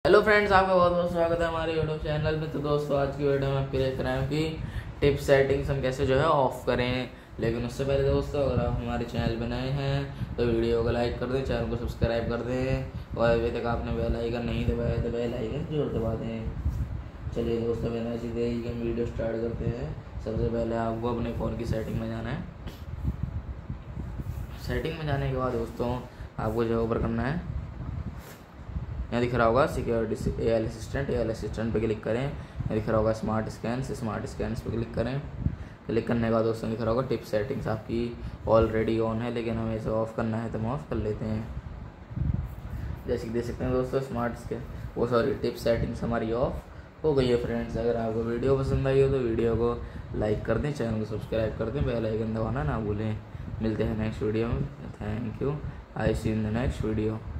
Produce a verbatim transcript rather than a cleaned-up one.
Hello friends, आपका बहुत बहुत स्वागत है हमारे यूट्यूब चैनल में। तो दोस्तों, आज की वीडियो में आपके लेकर आए हैं कि टिप सेटिंग्स हम कैसे जो है ऑफ करें। लेकिन उससे पहले दोस्तों, अगर आप हमारे चैनल पर नए हैं तो वीडियो को लाइक कर दें, चैनल को सब्सक्राइब कर दें और अभी तक आपने बेल आइकन नहीं दबाया तो बेल आइकन जरूर दबा दें। चलिए दोस्तों, बिना सीधे ही हम वीडियो स्टार्ट करते हैं। सबसे पहले आपको अपने फ़ोन की सेटिंग में जाना है। सेटिंग में जाने के बाद दोस्तों, आपको जो ऊपर करना है, यहाँ दिख रहा होगा security A L assistant, A L assistant पे क्लिक करें। यहाँ दिख रहा होगा स्मार्ट स्कैन्स, स्मार्ट स्कैन्स पे क्लिक करें। क्लिक करने के बाद दोस्तों दिख रहा होगा टिप सेटिंग्स आपकी ऑलरेडी ऑन है, लेकिन हमें इसे ऑफ़ करना है तो हम ऑफ़ कर लेते हैं। जैसे कि देख सकते हैं दोस्तों, स्मार्ट स्कैन वो सॉरी टिप सेटिंग्स हमारी ऑफ हो गई है। फ्रेंड्स, अगर आपको वीडियो पसंद आई हो तो वीडियो को लाइक कर दें, चैनल को सब्सक्राइब कर दें, बेल आइकन दबाना ना भूलें। मिलते हैं नेक्स्ट वीडियो में। Thank you. I see in the next video.